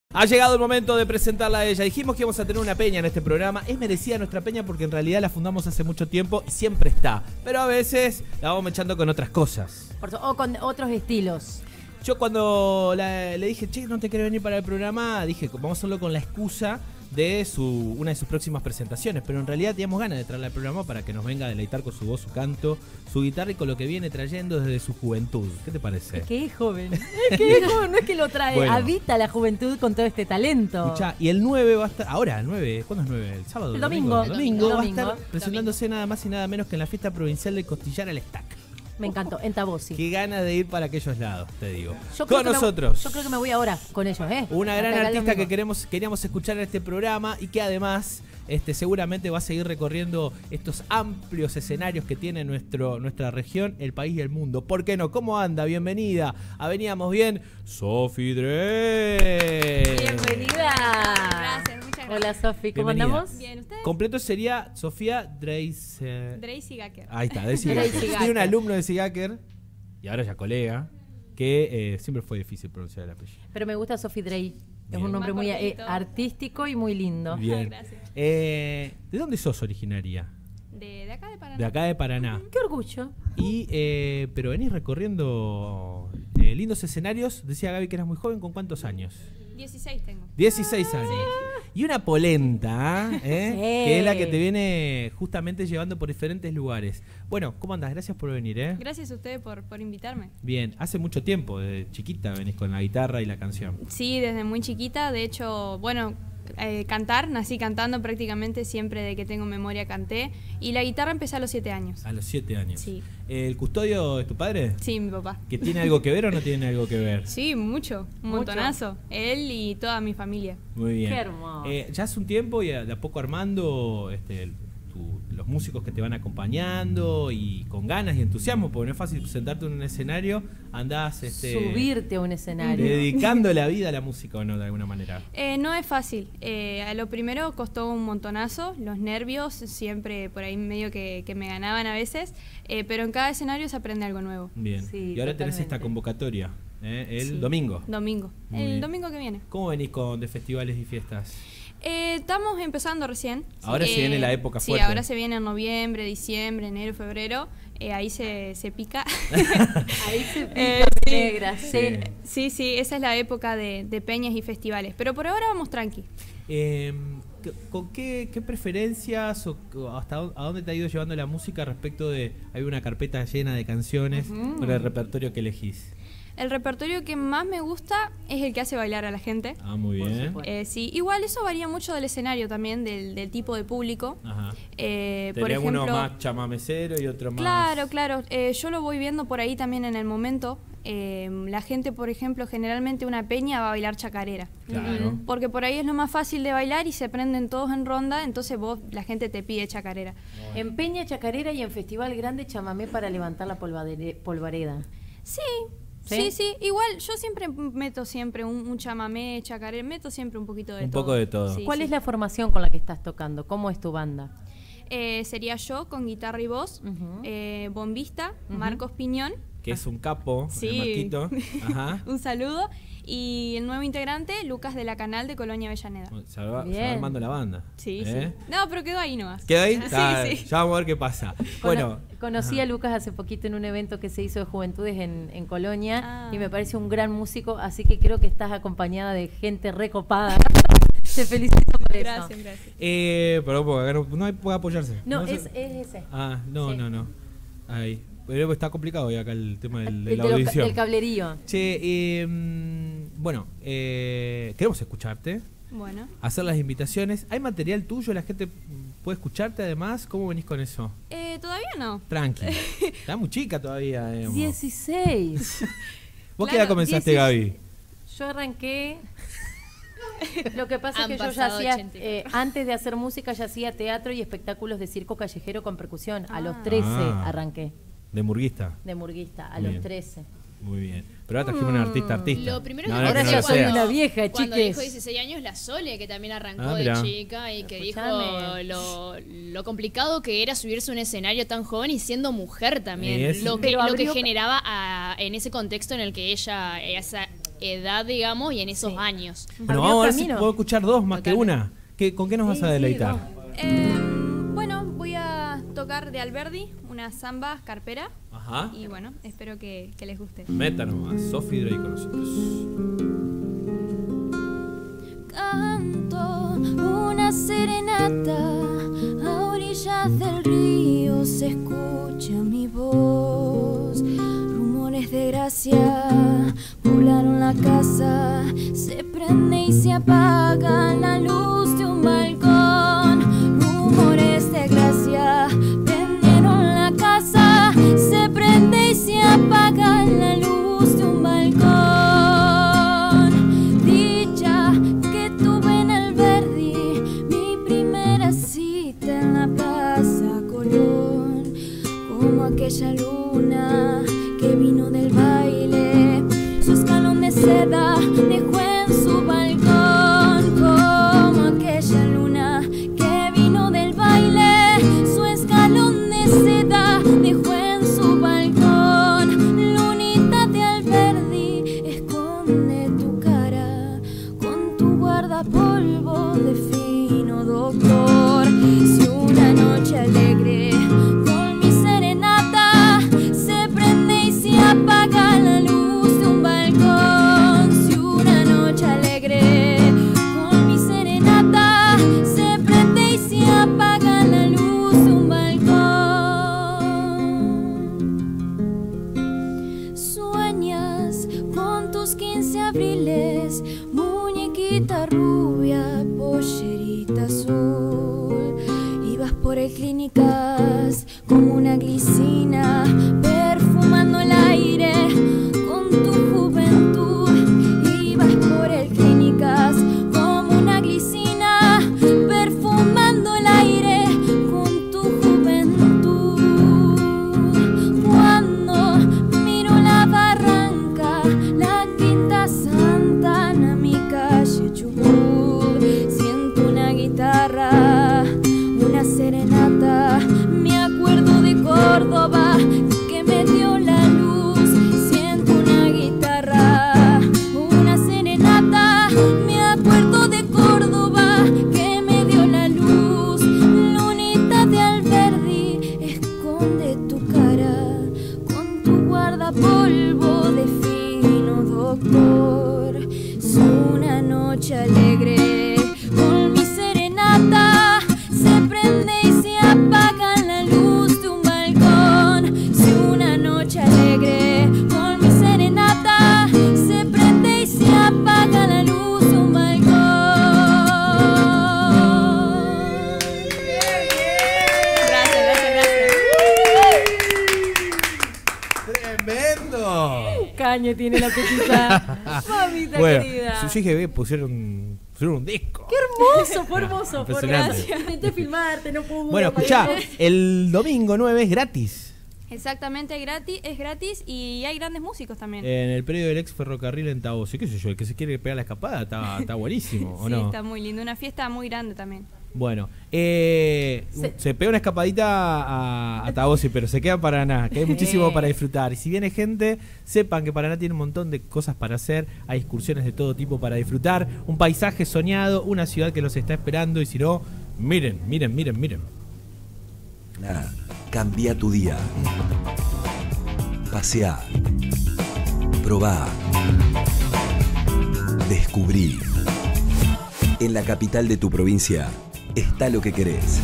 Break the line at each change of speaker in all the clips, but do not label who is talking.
Ha llegado el momento de presentarla a ella. Dijimos que íbamos a tener una peña en este programa. Es merecida nuestra peña porque en realidad la fundamos hace mucho tiempo y siempre está. Pero a veces la vamos echando con otras cosas.
O con otros estilos.
Yo cuando le dije, che, ¿no te querés venir para el programa? Dije, vamos a hacerlo con la excusa de una de sus próximas presentaciones. Pero en realidad teníamos ganas de traerla al programa para que nos venga a deleitar con su voz, su canto, su guitarra y con lo que viene trayendo desde su juventud. ¿Qué te parece?
Es que es joven. Es que es joven, no es que lo trae.
Bueno.
Habita la juventud con todo este talento.
Escuchá, y el 9 va a estar. Ahora, el 9. ¿Cuándo es 9? ¿El sábado?
El domingo.
El domingo va a
Domingo.
estar presentándose nada más y nada menos que en la fiesta provincial de Costillar al Estac.
Me encantó, en Tabosi.
Qué ganas de ir para aquellos lados, te digo.
Yo creo
Con
que
nosotros.
yo creo que me voy ahora con ellos, ¿eh?
Una gran
Hasta acá el
artista que
domingo.
queríamos escuchar en este programa y que además seguramente va a seguir recorriendo estos amplios escenarios que tiene nuestra región, el país y el mundo. ¿Por qué no? ¿Cómo anda? Bienvenida. Veníamos bien. Sofi Drey.
Bienvenida.
Gracias, muchas gracias.
Hola Sofi, ¿cómo
Bienvenida.
andamos?
Bien, ¿ustedes?
Completo sería Sofía Dreis.
Dracy Gacker.
Ahí está, de Sigaker.
Dreis Sigaker.
Tiene un alumno de Sigaker y ahora ya colega que siempre fue difícil pronunciar el apellido.
Pero me gusta Sofi Drey. Es
Bien.
un nombre
Más
muy
cortito.
artístico y muy lindo.
Bien.
Gracias.
¿De dónde sos originaria?
De acá de Paraná.
De acá de Paraná.
Qué orgullo.
Pero venís recorriendo lindos escenarios. Decía Gaby que eras muy joven. ¿Con cuántos años?
16 tengo.
16 años. Y una polenta, ¿eh?
Sí.
Que es la que te viene justamente llevando por diferentes lugares. Bueno, ¿cómo andás? Gracias por venir, ¿eh?
Gracias a ustedes por invitarme.
Bien, hace mucho tiempo, desde chiquita venís con la guitarra y la canción.
Sí, desde muy chiquita. De hecho, bueno, nací cantando prácticamente siempre de que tengo memoria canté. Y la guitarra empecé a los 7 años.
A los 7 años.
Sí.
¿El custodio es tu padre?
Sí, mi papá.
¿Que tiene algo que ver o no tiene algo que ver?
Sí, mucho, un
Mucho.
montonazo. Él y toda mi familia.
Muy bien.
Qué hermoso.
Ya hace un tiempo y de a poco armando los músicos que te van acompañando y con ganas y entusiasmo, porque no es fácil sentarte en un escenario, andás
Subirte a un escenario.
dedicando la vida a la música o no, de alguna manera.
No es fácil. A lo primero costó un montonazo, los nervios siempre por ahí medio que me ganaban a veces, pero en cada escenario se aprende algo nuevo.
Bien.
Sí,
y ahora tenés
totalmente.
esta convocatoria, el
Sí.
domingo.
Domingo.
Muy
El
bien.
domingo que viene.
¿Cómo venís de festivales y fiestas?
Estamos empezando recién.
Ahora se viene la época
sí,
fuerte.
ahora se viene en noviembre, diciembre, enero, febrero. Ahí se pica.
Ahí se pica
sí.
negra. Sí.
Sí, esa es la época de peñas y festivales. Pero por ahora vamos tranqui.
¿Con qué preferencias o a dónde te ha ido llevando la música respecto de... Hay una carpeta llena de canciones con el repertorio que elegís?
El repertorio que más me gusta es el que hace bailar a la gente.
Ah, muy
Por
bien.
supuesto.
Sí, igual eso varía mucho del escenario también, del tipo de público.
Ajá.
Por
Tenés
ejemplo,
uno más chamamecero y otro más...
Claro. Yo lo voy viendo por ahí también en el momento. La gente, por ejemplo, generalmente una peña va a bailar chacarera.
Claro.
Porque por ahí es lo más fácil de bailar y se prenden todos en ronda, entonces la gente te pide chacarera.
En Peña Chacarera y en Festival Grande chamamé para levantar la polvareda.
Sí.
¿Sí?
Sí, igual yo siempre meto un chamamé, chacarera, meto siempre un poquito de
Un
todo.
poco de todo.
Sí,
¿Cuál
sí.
es la formación con la que estás tocando? ¿Cómo es tu banda?
Sería yo con guitarra y voz,
Ujú.
bombista,
Ujú.
Marcos Piñón,
Que es un capo,
Sí.
el Marquito. Ajá.
un saludo, y el nuevo integrante, Lucas de la Canal de Colonia Avellaneda.
Se va
Bien.
armando la banda.
Sí,
¿Eh?
sí. No, pero quedó ahí nomás.
¿Queda ahí?
Sí,
Ah,
sí.
Ya vamos a ver qué pasa. Bueno.
Conocí
Ajá.
a Lucas hace poquito en un evento que se hizo de juventudes en Colonia
Ah.
y me parece un gran músico, así que creo que estás acompañada de gente recopada. Te felicito por eso.
Gracias.
Pero porque acá no hay puede apoyarse.
No,
sé.
es ese.
Ah, no,
Sí.
no. Ahí. Pero está complicado hoy acá el tema de la
Del
audición.
cablerío.
Che, bueno, queremos escucharte,
Bueno.
hacer las invitaciones. ¿Hay material tuyo? ¿La gente puede escucharte además? ¿Cómo venís con eso?
Todavía no.
Tranqui. Está muy chica todavía, digamos.
16.
¿Vos qué
Claro,
edad comenzaste,
16.
Gaby?
Yo arranqué. Lo que pasa es
Han
que yo ya
pasado
hacía,
80.
antes de hacer música, ya hacía teatro y espectáculos de circo callejero con percusión. A los
Ah.
13
Ah.
arranqué
De murguista.
de murguista, a
Muy
los
bien.
13.
Muy bien. Pero ahora trajimos un artista.
Lo primero
No,
que
no,
ahora
que no
ya
lo
soy
sea.
una vieja,
cuando
chiques.
dijo 16 años, la Sole, que también arrancó
Ah,
de
mirá.
chica y que
Escuchame.
dijo lo complicado que era subirse a un escenario tan joven y siendo mujer también.
Es-
Lo que
Pero
lo que
abrió-
generaba en ese contexto en el que ella edad, digamos, y en esos años.
Bueno,
Abrió
vamos a ver si
camino.
puedo escuchar dos más que
Totalmente.
una. ¿Con qué nos vas a
Sí,
deleitar?
Bueno, voy a tocar de Alberdi, una samba carpera.
Ajá.
Y bueno, espero que les guste.
Métanos a Sophie Drake con nosotros.
Canto una serenata, a orillas del río se escucha mi voz. Rumores de gracia poblaron la casa, se prende y se apaga la luz de un balcón. Rumores de gracia prendieron la casa, se prende y se apaga la luz de un balcón. Dicha que tuve en Alberdi, mi primera cita en la Plaza Colón, como aquella luna que vino del baile, su escalón de seda dejó en su balcón, como aquella luna que vino del baile, su escalón de seda dejó en su balcón. Lunita de Alberdi, esconde tu cara con tu guardapolvo de fino doctor. Si una noche alegre con mi serenata se prende y se apaga la luz de un balcón. Si una noche alegre con mi serenata se prende y se apaga la luz de un balcón. Sueñas con tus 15 abriles, muñequita rubia, pollerita azul. Ibas por el Clínicas como una glicina, perfumando el aire con tu juventud. Ibas por el Clínicas como una glicina, perfumando el aire con tu juventud. Cuando miro la barranca, la Quinta Santana, mi calle Chubut, siento una guitarra, una serenata, me acuerdo de Córdoba que me dio la luz. Siento una guitarra, una serenata, me acuerdo de Córdoba que me dio la luz. Lunita de Alberdi, esconde tu cara con tu guardapolvo de fino doctor. Es una noche alegre con mi serenata, se prende y se apaga la luz de un balcón. Si una noche alegre con mi serenata se prende y se apaga la luz de un balcón.
Gracias.
¡Tremendo!
Caño tiene la petita. Mamita
Bueno,
querida.
su GGB pusieron un disco.
Qué hermoso, fue hermoso. Fue
Impresionante.
hermoso. Intenté filmarte, no pude.
Bueno, escuchá,
Mariano.
el domingo 9 es gratis.
Exactamente, es gratis y hay grandes músicos también.
En el predio del ex ferrocarril en Taboso. ¿Qué sé yo? El que se quiere pegar la escapada está buenísimo, ¿o
Sí,
no?
está muy lindo. Una fiesta muy grande también.
Bueno, se pega una escapadita a Tabosi, pero se queda en Paraná, que hay muchísimo para disfrutar. Y si viene gente, sepan que Paraná tiene un montón de cosas para hacer, hay excursiones de todo tipo para disfrutar, un paisaje soñado, una ciudad que los está esperando, y si no, miren.
Nada, cambia tu día. Paseá. Probá. Descubrí. En la capital de tu provincia está lo que querés.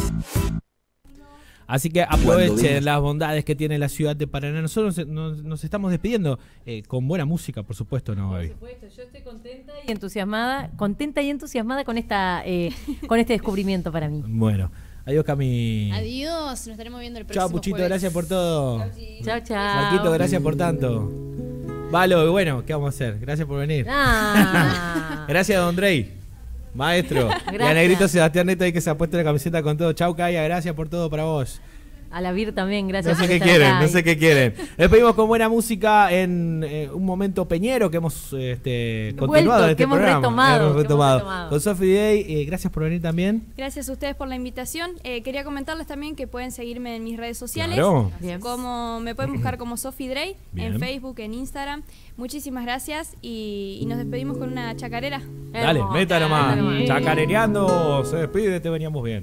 Así que
Cuando
aprovechen
vengas.
las bondades que tiene la ciudad de Paraná. Nosotros nos estamos despidiendo con buena música, por supuesto, ¿no, Babi?
Por supuesto, yo estoy contenta y entusiasmada con esta con este descubrimiento para mí.
Bueno, adiós, Cami.
Adiós, nos estaremos viendo el próximo
Chao, Puchito,
jueves.
gracias por todo.
Chao, chao.
Marquito, gracias por tanto. Valo, bueno, ¿qué vamos a hacer? Gracias por venir.
Ah.
Gracias, Don Drey, maestro. Y a
Gracias.
Negrito Sebastián Neto ahí que se ha puesto la camiseta con todo. Chau, Caya, gracias por todo para vos.
A la Vir también,
No
gracias
sé
por
qué
estar
quieren,
acá.
no sé qué quieren. Despedimos con buena música en un momento peñero que hemos continuado en este
que hemos
programa.
retomado.
Con Sophie Day, gracias por venir también.
Gracias a ustedes por la invitación. Quería comentarles también que pueden seguirme en mis redes sociales.
Claro.
Bien.
Como me pueden buscar como Sophie Drey
Bien.
en Facebook, en Instagram. Muchísimas gracias y nos despedimos con una chacarera.
Dale,
Hermoso.
meta nomás.
Bien.
Chacarereando, se despide, te veníamos bien.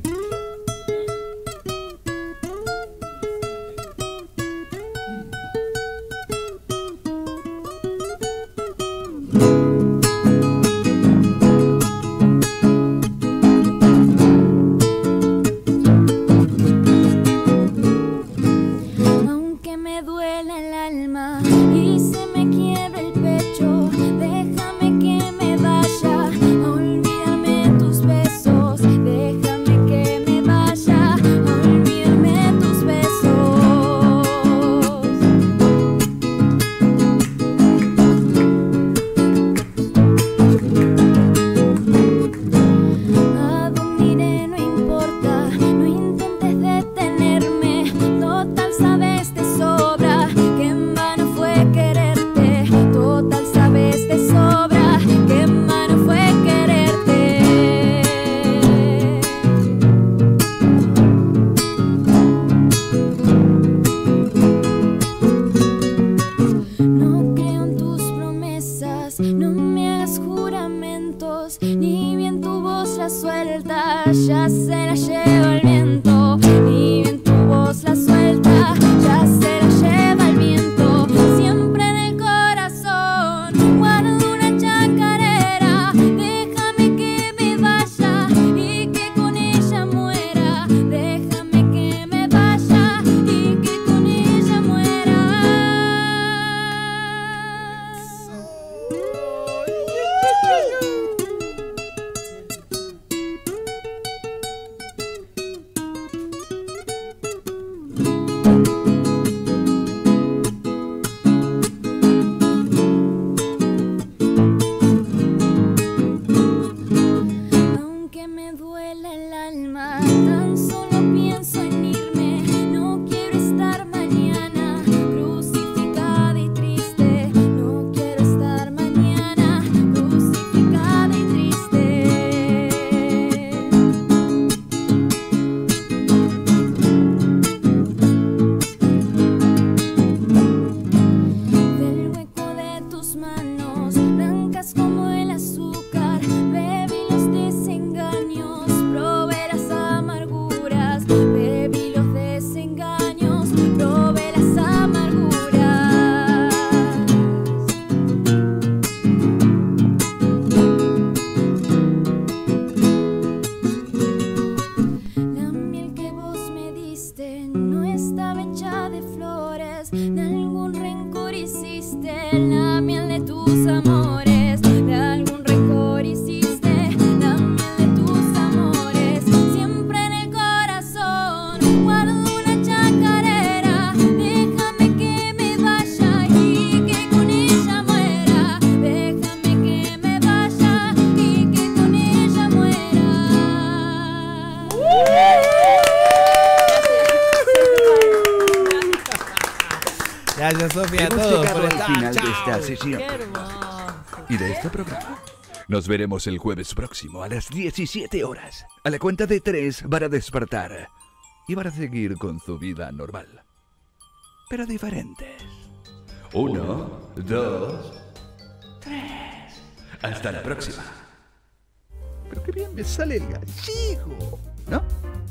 Aunque me duele el alma y se me quiebra el pecho, déjame que me vaya a olvidarme tus besos. Déjame que me vaya a olvidarme tus besos. A dónde iré no importa, no intentes detenerme. Total sabes de sobra que en vano fue quererte. Total sabes de sobra que en vano fue quererte. No creo en tus promesas, no me hagas juramentos, ni bien tu voz la suelta, ya se la lleva el viento. Ni bien tu voz la suelta, ya se la lleva el viento. Siempre en el corazón guardo una chacarera. Déjame que me vaya y que con ella muera. Déjame que me vaya y que con ella muera. Aunque me duele el alma, tan solo pienso en irme. No quiero estar mañana crucificada y triste. No quiero estar mañana crucificada y triste. Del hueco de tus manos, blancas como el azúcar, bebí los desengaños, probé las amarguras. Bebí los desengaños, probé las amarguras. La miel que vos me diste no estaba hecha de flores, de algún rencor hiciste la miel de tus amores, de algún rencor hiciste la miel de tus amores. Siempre en el corazón guardo una chacarera. Déjame que me vaya y que con ella muera. Déjame que me vaya y que con ella muera.
Gracias, Sofía, a
Hemos
todos
llegado
por
al
estar.
final de
Chao.
esta sesión
Qué hermoso.
y de este programa. Nos veremos el jueves próximo a las 17 horas. A la cuenta de 3 para despertar y para seguir con su vida normal. Pero diferentes. 1, 2, 3. Hasta la próxima. Pero qué bien me sale el gallego, ¿no?